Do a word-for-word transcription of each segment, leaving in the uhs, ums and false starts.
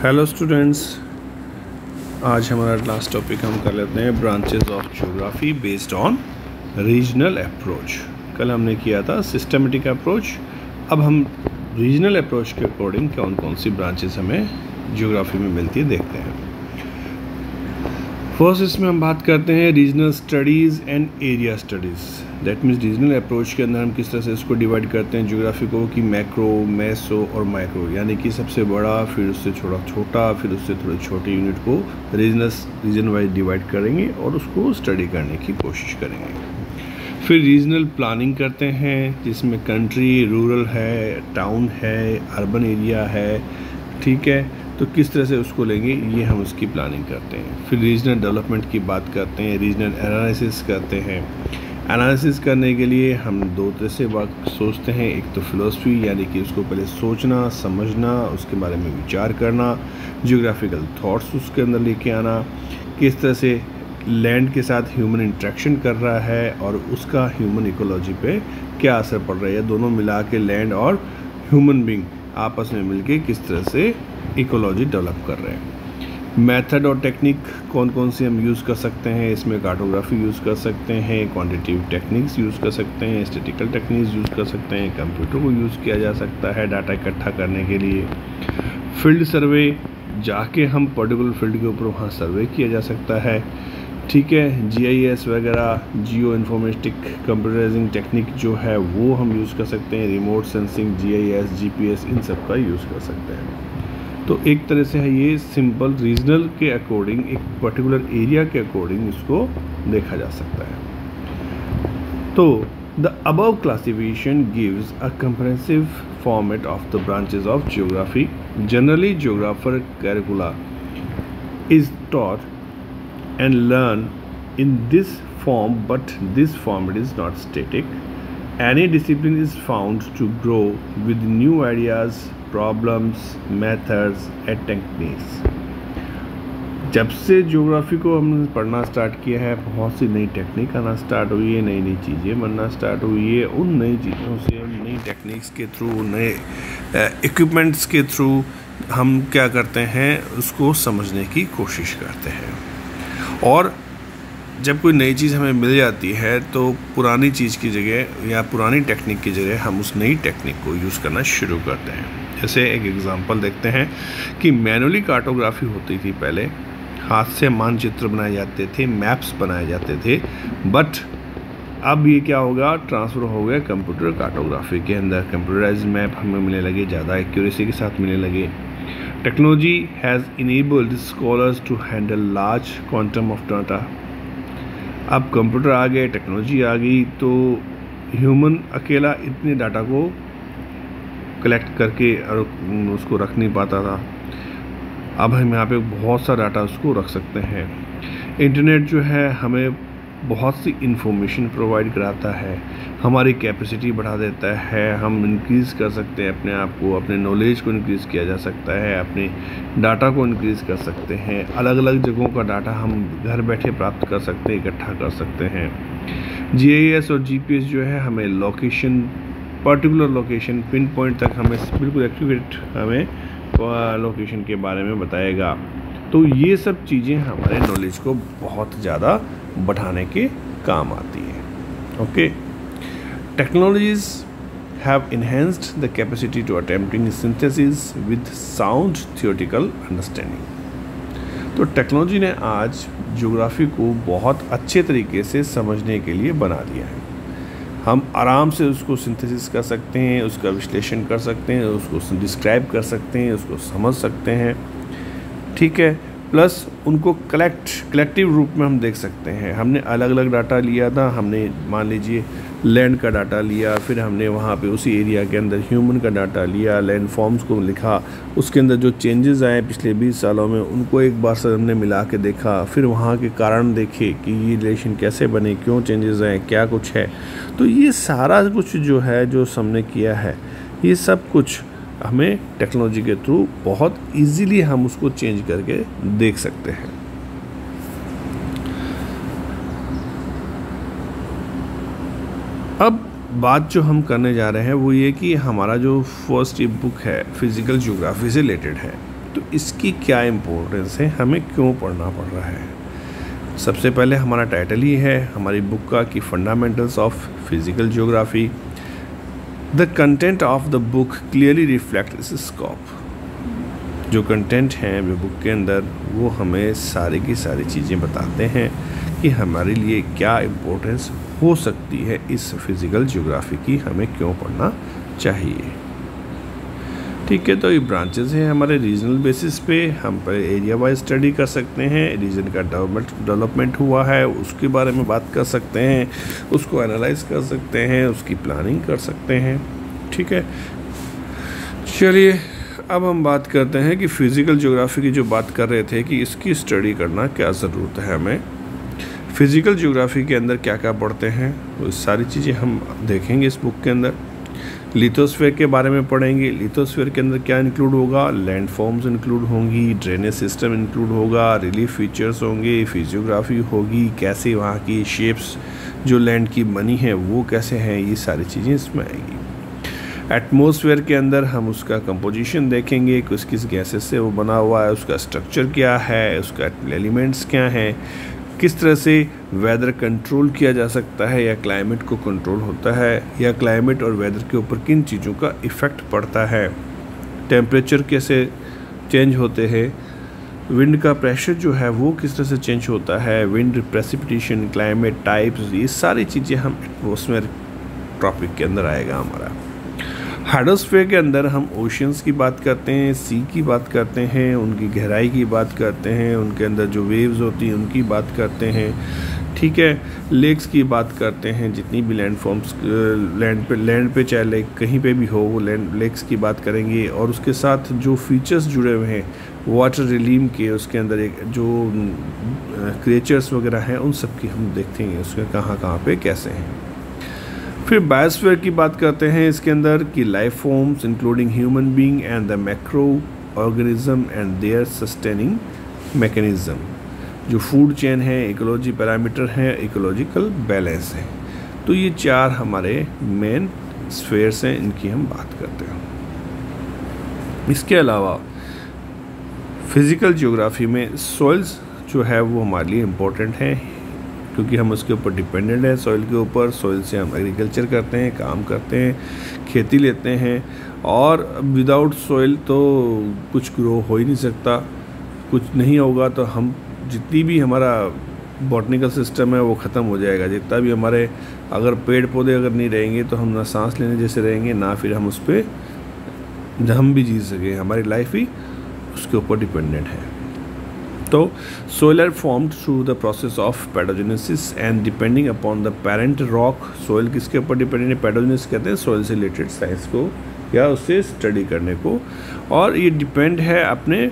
Hello students, आज हमारा last topic हम कर लेते हैं branches of geography based on regional approach. कल हमने किया था सिस्टमेटिक अप्रोच, अब हम रीजनल अप्रोच के अकॉर्डिंग कौन कौन सी ब्रांचेस हमें ज्योग्राफी में मिलती है देखते हैं। फर्स्ट इसमें हम बात करते हैं regional studies and area studies. That means regional approach के अंदर हम किस तरह से इसको डिवाइड करते हैं ज्योग्राफी को कि मैक्रो, मेसो और माइक्रो, यानी कि सबसे बड़ा, फिर उससे थोड़ा छोटा, फिर उससे थोड़े छोटे यूनिट को रीजनल रीजन वाइज डिवाइड करेंगे और उसको स्टडी करने की कोशिश करेंगे। फिर रीजनल प्लानिंग करते हैं जिसमें कंट्री, रूरल है, टाउन है, अर्बन एरिया है, ठीक है, तो किस तरह से उसको लेंगे ये हम उसकी प्लानिंग करते हैं। फिर रीजनल डेवलपमेंट की बात करते हैं, रीजनल एनालिसिस करते हैं। एनालिसिस करने के लिए हम दो तरह से बात सोचते हैं, एक तो फिलोसफी यानी कि उसको पहले सोचना, समझना, उसके बारे में विचार करना, जियोग्राफिकल थॉट्स उसके अंदर लेके आना, किस तरह से लैंड के साथ ह्यूमन इंटरेक्शन कर रहा है और उसका ह्यूमन इकोलॉजी पे क्या असर पड़ रहा है, दोनों मिला के लैंड और ह्यूमन बीइंग आपस में मिलके किस तरह से इकोलॉजी डेवलप कर रहे हैं। मेथड और टेक्निक कौन कौन सी हम यूज़ कर सकते हैं, इसमें कार्टोग्राफी यूज़ कर सकते हैं, क्वांटिटेटिव टेक्निक्स यूज़ कर सकते हैं, स्टैटिस्टिकल टेक्निक्स यूज़ कर सकते हैं, कंप्यूटर को यूज़ किया जा सकता है डाटा इकट्ठा करने के लिए। फील्ड सर्वे, जाके हम पर्टिकुलर फील्ड के ऊपर वहाँ सर्वे किया जा सकता है, ठीक है। जी आई एस वगैरह, जियो इन्फॉर्मेटिक कंप्यूटराइजिंग टेक्निक जो है वो हम यूज़ कर सकते हैं, remote sensing, G I S, G P S, इन सब का यूज़ कर सकते हैं। तो एक तरह से है ये सिंपल रीजनल के अकॉर्डिंग, एक पर्टिकुलर एरिया के अकॉर्डिंग इसको देखा जा सकता है। तो the above classification gives a comprehensive format of the branches of geography. Generally geographer curricula is taught and learn in this form, but this format is not static. Any discipline is found to grow with new ideas, problems, methods and techniques. जब से geography को हमने पढ़ना start किया है, बहुत सी नई technique आना स्टार्ट हुई है, नई नई चीज़ें बनना स्टार्ट हुई है। उन नई चीज़ों से, नई टेक्निक्स के थ्रू, नए इक्विपमेंट्स के थ्रू हम क्या करते हैं, उसको समझने की कोशिश करते हैं। और जब कोई नई चीज़ हमें मिल जाती है तो पुरानी चीज़ की जगह या पुरानी टेक्निक की जगह हम उस नई टेक्निक को यूज़ करना शुरू करते हैं। जैसे एक एग्जांपल देखते हैं कि मैनुअली कार्टोग्राफी होती थी पहले, हाथ से मानचित्र बनाए जाते थे, मैप्स बनाए जाते थे, बट अब ये क्या होगा, ट्रांसफ़र हो गया कंप्यूटर कार्टोग्राफी के अंदर। कंप्यूटराइज्ड मैप हमें मिलने लगे, ज़्यादा एक्यूरेसी के साथ मिलने लगे। Technology has enabled scholars to handle large quantum of data. अब कंप्यूटर आ गए, टेक्नोलॉजी आ गई, तो ह्यूमन अकेला इतने डाटा को कलेक्ट करके और उसको रख नहीं पाता था। अब हम यहाँ पे बहुत सा डाटा उसको रख सकते हैं। इंटरनेट जो है हमें बहुत सी इन्फॉर्मेशन प्रोवाइड कराता है, हमारी कैपेसिटी बढ़ा देता है, हम इंक्रीज़ कर सकते हैं अपने आप को, अपने नॉलेज को इंक्रीज़ किया जा सकता है, अपने डाटा को इंक्रीज़ कर सकते हैं, अलग अलग जगहों का डाटा हम घर बैठे प्राप्त कर सकते हैं, इकट्ठा कर सकते हैं। जी आई एस और जी पी एस जो है हमें location, particular location, pin point तक हमें बिल्कुल एक्यूरेट हमें लोकेशन के बारे में बताएगा। तो ये सब चीज़ें हमारे नॉलेज को बहुत ज़्यादा बढ़ाने के काम आती है। Okay, technologies have enhanced the capacity to attempting synthesis with sound theoretical understanding. तो टेक्नोलॉजी ने आज ज्योग्राफी को बहुत अच्छे तरीके से समझने के लिए बना दिया है। हम आराम से उसको सिंथेसिस कर सकते हैं, उसका विश्लेषण कर सकते हैं, उसको डिस्क्राइब कर सकते हैं, उसको समझ सकते हैं, ठीक है। प्लस उनको कलेक्ट कलेक्टिव रूप में हम देख सकते हैं। हमने अलग अलग डाटा लिया था, हमने मान लीजिए लैंड का डाटा लिया, फिर हमने वहाँ पे उसी एरिया के अंदर ह्यूमन का डाटा लिया, लैंड फॉर्म्स को लिखा, उसके अंदर जो चेंजेस आए पिछले बीस सालों में उनको एक बार से हमने मिला के देखा, फिर वहाँ के कारण देखे कि ये रिलेशन कैसे बने, क्यों चेंजेस आए, क्या कुछ है। तो ये सारा कुछ जो है जो हमने किया है, ये सब कुछ हमें टेक्नोलॉजी के थ्रू बहुत इजीली हम उसको चेंज करके देख सकते हैं। अब बात जो हम करने जा रहे हैं वो ये कि हमारा जो फर्स्ट ये बुक है फिज़िकल ज्योग्राफी से रिलेटेड है। तो इसकी क्या इम्पोर्टेंस है, हमें क्यों पढ़ना पड़ रहा है। सबसे पहले हमारा टाइटल ही है हमारी बुक का कि fundamentals of physical geography. The content of the book clearly reflect its scope. जो कंटेंट हैं वो बुक के अंदर वो हमें सारी की सारी चीज़ें बताते हैं कि हमारे लिए क्या इम्पोर्टेंस हो सकती है इस फिज़िकल ज्योग्राफी की, हमें क्यों पढ़ना चाहिए। ठीक है, तो ये ब्रांचेस हैं हमारे रीजनल बेसिस पे, हम पर एरिया वाइज स्टडी कर सकते हैं। रीजन का डेवलपमेंट डेवलपमेंट हुआ है उसके बारे में बात कर सकते हैं, उसको एनालाइज कर सकते हैं, उसकी प्लानिंग कर सकते हैं। ठीक है, चलिए अब हम बात करते हैं कि फ़िज़िकल ज्योग्राफी की जो बात कर रहे थे कि इसकी स्टडी करना क्या ज़रूरत है हमें। फ़िज़िकल ज्योग्राफी के अंदर क्या क्या पढ़ते हैं वो सारी चीज़ें हम देखेंगे इस बुक के अंदर। लिथोस्फीयर के बारे में पढ़ेंगे। लिथोस्फीयर के अंदर क्या इंक्लूड होगा, लैंड फॉर्म्स इंक्लूड होंगी, ड्रेनेज सिस्टम इंक्लूड होगा, रिलीफ फीचर्स होंगे, फिजियोग्राफी होगी, कैसे वहाँ की शेप्स जो लैंड की बनी है वो कैसे हैं, ये सारी चीज़ें इसमें आएगी। एटमॉस्फेयर के अंदर हम उसका कंपोजिशन देखेंगे, किस किस गैसेस से वो बना हुआ है, उसका स्ट्रक्चर क्या है, उसका एलिमेंट्स क्या हैं, किस तरह से वेदर कंट्रोल किया जा सकता है या क्लाइमेट को कंट्रोल होता है, या क्लाइमेट और वेदर के ऊपर किन चीज़ों का इफ़ेक्ट पड़ता है, टेम्परेचर कैसे चेंज होते हैं, विंड का प्रेशर जो है वो किस तरह से चेंज होता है, विंड प्रेसिपिटेशन, क्लाइमेट टाइप्स, ये सारी चीज़ें हम एटमॉस्फेयर टॉपिक के अंदर आएगा हमारा। हाइड्रोस्फीयर के अंदर हम ओशियंस की बात करते हैं, सी की बात करते हैं, उनकी गहराई की बात करते हैं, उनके अंदर जो वेव्स होती हैं उनकी बात करते हैं। ठीक है, लेक्स की बात करते हैं, जितनी भी लैंड फॉर्म्स लैंड पे लैंड पे चाहे लेक कहीं पे भी हो वो लैंड लेक्स की बात करेंगे। और उसके साथ जो फीचर्स जुड़े हुए हैं वाटर रिलीम के, उसके अंदर एक जो क्रिएचर्स वगैरह हैं उन सब की हम देखते हैं उसके कहाँ कहाँ पे कैसे हैं। फिर बायोस्फीयर की बात करते हैं इसके अंदर कि life forms including human being and the macro organism and their sustaining mechanism, जो फूड चेन है, इकोलॉजी पैरामीटर हैं, इकोलॉजिकल बैलेंस है। तो ये चार हमारे मेन स्फीयर्स हैं, इनकी हम बात करते हैं। इसके अलावा फिज़िकल ज्योग्राफी में सॉइल्स जो है वो हमारे लिए इम्पोर्टेंट हैं क्योंकि हम उसके ऊपर डिपेंडेंट हैं, सॉइल के ऊपर। सॉइल से हम एग्रीकल्चर करते हैं, काम करते हैं, खेती लेते हैं, और विदाउट सॉइल तो कुछ ग्रो हो ही नहीं सकता। कुछ नहीं होगा तो हम जितनी भी हमारा बॉटनिकल सिस्टम है वो ख़त्म हो जाएगा। जितना भी हमारे अगर पेड़ पौधे अगर नहीं रहेंगे तो हम ना सांस लेने जैसे रहेंगे, ना फिर हम उस पर हम भी जी सकें, हमारी लाइफ ही उसके ऊपर डिपेंडेंट है। तो soil are formed through the process of pedogenesis and depending upon the parent rock, soil किसके ऊपर डिपेंडेंट है, pedogenesis कहते हैं soil से रिलेटेड साइंस को या उससे स्टडी करने को, और ये डिपेंड है अपने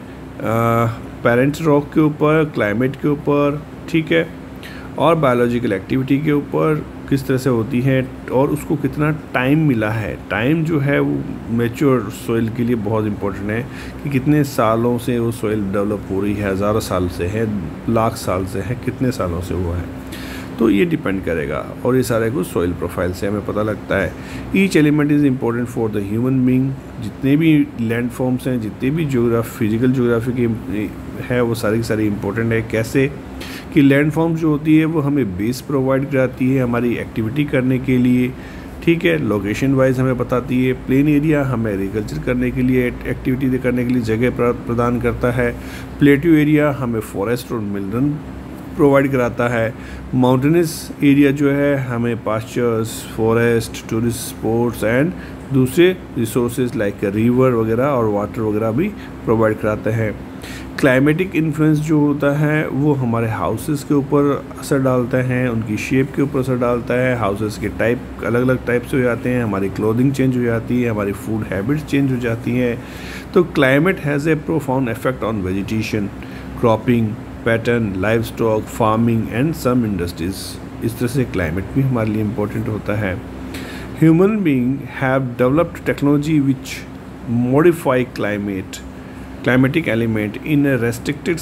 पेरेंट रॉक के ऊपर, क्लाइमेट के ऊपर, ठीक है, और बायोलॉजिकल एक्टिविटी के ऊपर किस तरह से होती है और उसको कितना टाइम मिला है। टाइम जो है वो मैच्योर सॉइल के लिए बहुत इंपॉर्टेंट है कि कितने सालों से वो सॉइल डेवलप हो रही है, हज़ारों साल से है, लाख साल से है, कितने सालों से हुआ है, तो ये डिपेंड करेगा। और ये सारे कुछ सॉइल प्रोफाइल से हमें पता लगता है। Each element is important for the human being. जितने भी लैंड फॉर्म्स हैं, जितने भी ज्योग्राफी फिजिकल ज्योग्राफी की है वो सारी की सारी इम्पोर्टेंट है। कैसे कि लैंड फॉर्म जो होती है वो हमें बेस प्रोवाइड कराती है हमारी एक्टिविटी करने के लिए, ठीक है, लोकेशन वाइज हमें बताती है। प्लेन एरिया हमें एग्रीकल्चर करने के लिए, एक्टिविटी करने के लिए जगह प्रदान करता है। प्लेट्यू एरिया हमें फॉरेस्ट और मिनरल प्रोवाइड कराता है। माउंटेनस एरिया जो है हमें pastures, forest, tourist spots and दूसरे रिसोर्सेज लाइक रिवर वगैरह और वाटर वगैरह भी प्रोवाइड कराते हैं। क्लाइमेटिक इन्फ्लुएंस जो होता है वो हमारे हाउसेस के ऊपर असर डालता है, उनकी शेप के ऊपर असर डालता है। हाउसेस के टाइप अलग अलग टाइप से हो जाते हैं, हमारी क्लोथिंग चेंज हो जाती है, हमारी फूड हैबिट्स चेंज हो जाती हैं। तो climate has a profound effect on vegetation, cropping pattern, livestock, farming and some industries. इस तरह से क्लाइमेट भी हमारे लिए इम्पोर्टेंट होता है। Human being have developed technology which modify climate climatic element in a restricted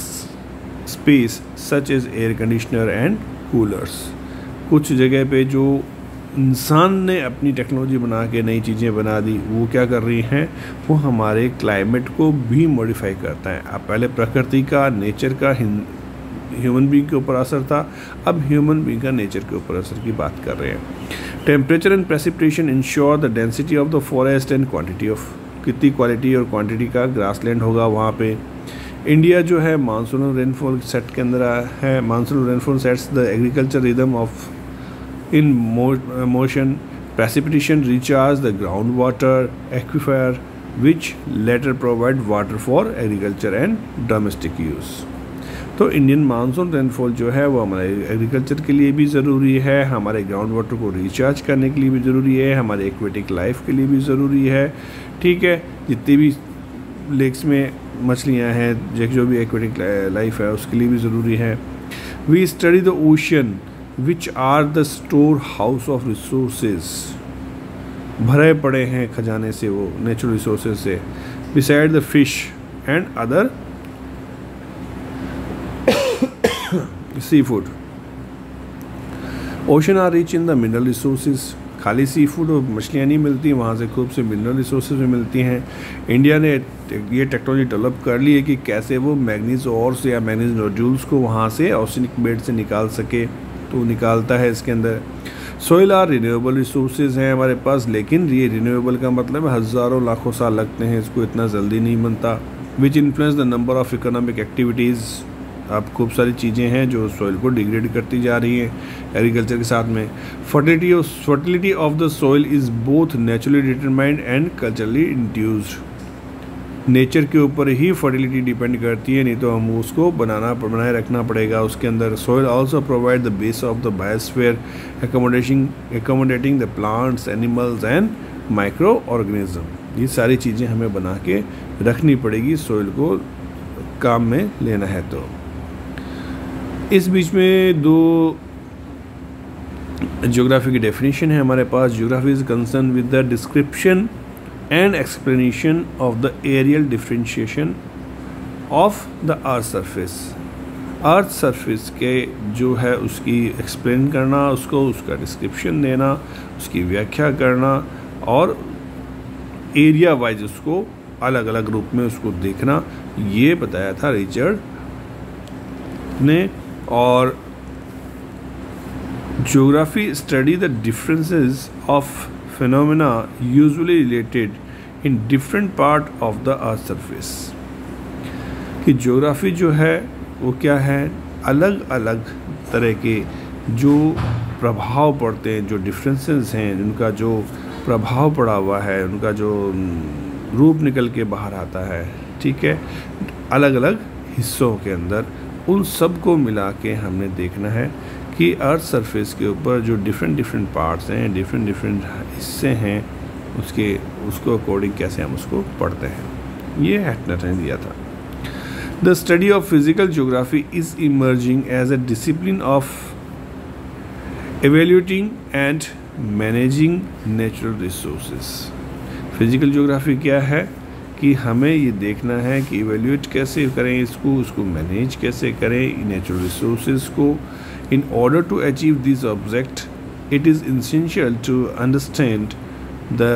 space such as air conditioner and coolers। कुछ जगह पे जो इंसान ने अपनी टेक्नोलॉजी बना के नई चीज़ें बना दी, वो क्या कर रही हैं, वो हमारे क्लाइमेट को भी मॉडिफाई करता है। अब पहले प्रकृति का, नेचर का ह्यूमन बीइंग के ऊपर असर था, अब ह्यूमन बीइंग का नेचर के ऊपर असर की बात कर रहे हैं। Temperature and precipitation ensure the density of the forest and quantity of, कितनी क्वालिटी और क्वांटिटी का ग्रासलैंड होगा वहाँ पे। इंडिया जो है मानसून रेनफॉल सेट के अंदर है। Monsoon rainfall sets the agriculture rhythm of in mo- motion. Precipitation recharge the groundwater aquifer which later provide water for agriculture and domestic use. तो इंडियन मानसून रेनफॉल जो है वो हमारे एग्रीकल्चर के लिए भी ज़रूरी है, हमारे ग्राउंड वाटर को रिचार्ज करने के लिए भी ज़रूरी है, हमारे एक्वेटिक लाइफ के लिए भी ज़रूरी है। ठीक है, जितनी भी लेक्स में मछलियाँ हैं, जो भी एक्वेटिक लाइफ है उसके लिए भी ज़रूरी है। We study the ocean which are the storehouse of resources, भरे पड़े हैं खजाने से वो नेचुरल रिसोर्सेज से। Beside the fish and other sea food, ocean are rich in the mineral resources. खाली सी फूड और मछलियाँ नहीं मिलती, वहाँ से खूब से मिनरल रिसोर्सेज भी मिलती हैं। इंडिया ने ये टेक्नोलॉजी डेवलप कर ली है कि कैसे वो मैग्नीज ऑर्स या मैग्नीज नोड्यूल्स को वहाँ से ऑर्सेनिक बेड से निकाल सके, तो निकालता है इसके अंदर। सोइल आर रिन्यूएबल रिसोर्सेज हैं हमारे पास, लेकिन ये रिन्यूएबल का मतलब हज़ारों लाखों साल लगते हैं, इसको इतना जल्दी नहीं बनता। Which influence the number of economic activities, अब खूब सारी चीज़ें हैं जो सॉइल को डिग्रेड करती जा रही हैं एग्रीकल्चर के साथ में। Fertility of fertility of the soil is both naturally determined and culturally induced. Nature के ऊपर ही फर्टिलिटी डिपेंड करती है, नहीं तो हम उसको बनाना बनाए रखना पड़ेगा उसके अंदर। Soil also provide the base of the biosphere accommodating accommodating the plants, animals and micro organism. ये सारी चीज़ें हमें बना के रखनी पड़ेगी सॉइल को काम में लेना है। तो इस बीच में दो ज्योग्राफी की डेफिनेशन है हमारे पास। Geography is concern with the description and explanation of the aerial differentiation of the earth surface। Earth surface के जो है उसकी एक्सप्लेन करना, उसको उसका डिस्क्रिप्शन देना, उसकी व्याख्या करना और एरिया वाइज उसको अलग अलग रूप में उसको देखना, ये बताया था रिचर्ड ने। और geography study the differences of phenomena usually related in different part of the earth surface। कि ज्योग्राफी जो है वो क्या है, अलग अलग तरह के जो प्रभाव पड़ते हैं, जो डिफरेंसेस हैं, उनका जो प्रभाव पड़ा हुआ है, उनका जो रूप निकल के बाहर आता है, ठीक है, अलग अलग हिस्सों के अंदर, उन सब को मिला के हमने देखना है कि अर्थ सरफेस के ऊपर जो डिफरेंट डिफरेंट पार्ट्स हैं, डिफरेंट डिफरेंट हिस्से हैं, उसके उसको अकॉर्डिंग कैसे हम उसको पढ़ते हैं। ये हैटनर ने दिया था। The study of physical geography is emerging as a discipline of evaluating and managing natural resources. Physical geography क्या है कि हमें ये देखना है कि इवेल्यूएट कैसे करें इसको, उसको मैनेज कैसे करें नेचुरल रिसोर्सेज को। In order to achieve this object, it is essential to understand the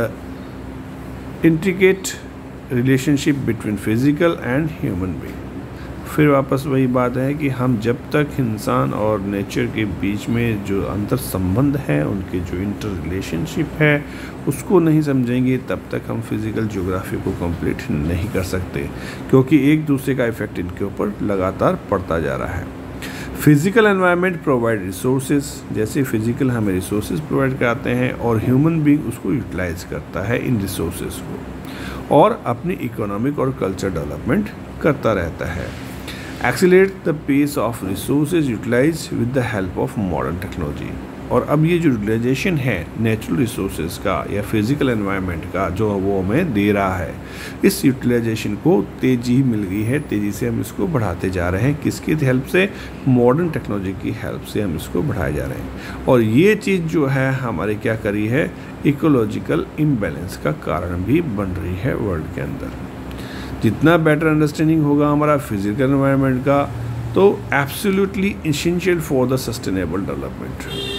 intricate relationship between physical and human being। फिर वापस वही बात है कि हम जब तक इंसान और नेचर के बीच में जो अंतर संबंध है, उनके जो इंटर रिलेशनशिप है, उसको नहीं समझेंगे तब तक हम फिज़िकल ज्योग्राफी को कंप्लीट नहीं कर सकते, क्योंकि एक दूसरे का इफेक्ट इनके ऊपर लगातार पड़ता जा रहा है। फिजिकल एनवायरनमेंट प्रोवाइड रिसोर्सेज, जैसे फिजिकल हमें रिसोर्सेज प्रोवाइड कराते हैं और ह्यूमन बीइंग उसको यूटिलाइज करता है इन रिसोर्सेज को, और अपनी इकोनॉमिक और कल्चर डेवलपमेंट करता रहता है। Accelerate the pace of resources utilise with the help of modern technology. और अब ये जो यूटिलाइजेशन है नेचुरल रिसोर्सेज का या फिजिकल एनवायरनमेंट का जो वो हमें दे रहा है, इस यूटिलाइजेशन को तेज़ी मिल गई है, तेज़ी से हम इसको बढ़ाते जा रहे हैं। किसकी हेल्प से? मॉडर्न टेक्नोलॉजी की हेल्प से हम इसको बढ़ाए जा रहे हैं। और ये चीज़ जो है हमारे क्या करी है, इकोलॉजिकल इम्बैलेंस का कारण भी बन रही है वर्ल्ड के अंदर। जितना बेटर अंडरस्टैंडिंग होगा हमारा फिजिकल एनवायरनमेंट का, तो absolutely essential for the sustainable development.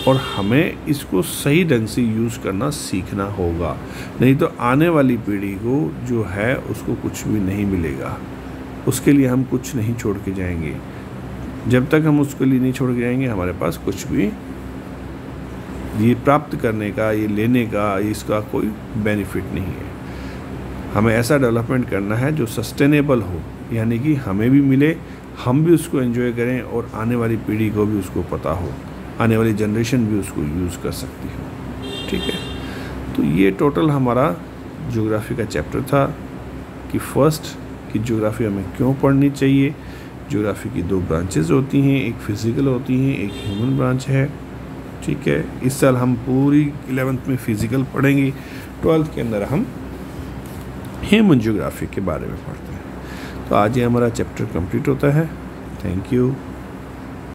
और हमें इसको सही ढंग से यूज़ करना सीखना होगा, नहीं तो आने वाली पीढ़ी को जो है उसको कुछ भी नहीं मिलेगा। उसके लिए हम कुछ नहीं छोड़ के जाएंगे। जब तक हम उसके लिए नहीं छोड़ के जाएंगे हमारे पास कुछ भी ये प्राप्त करने का, ये लेने का, इसका कोई बेनिफिट नहीं है। हमें ऐसा डेवलपमेंट करना है जो सस्टेनेबल हो, यानी कि हमें भी मिले, हम भी उसको एंजॉय करें और आने वाली पीढ़ी को भी उसको पता हो, आने वाली जनरेशन भी उसको यूज़ कर सकती हो। ठीक है, तो ये टोटल हमारा ज्योग्राफी का चैप्टर था कि फर्स्ट कि ज्योग्राफी हमें क्यों पढ़नी चाहिए। ज्योग्राफी की दो ब्रांचेस होती हैं, एक फिज़िकल होती हैं, एक ह्यूमन ब्रांच है। ठीक है, इस साल हम पूरी इलेवेंथ में फ़िज़िकल पढ़ेंगे, ट्वेल्थ के अंदर हम ह्यूमन ज्योग्राफी के बारे में पढ़ते हैं। तो आज ये हमारा चैप्टर कंप्लीट होता है। Thank you.